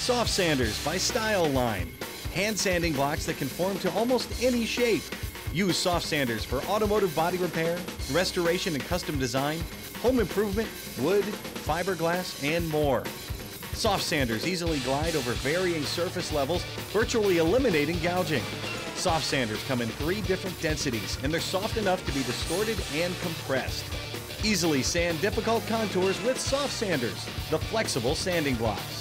Soft Sanders by Style Line. Hand sanding blocks that conform to almost any shape. Use Soft Sanders for automotive body repair, restoration and custom design, home improvement, wood, fiberglass, and more. Soft Sanders easily glide over varying surface levels, virtually eliminating gouging. Soft Sanders come in 3 different densities, and they're soft enough to be distorted and compressed. Easily sand difficult contours with Soft Sanders, the flexible sanding blocks.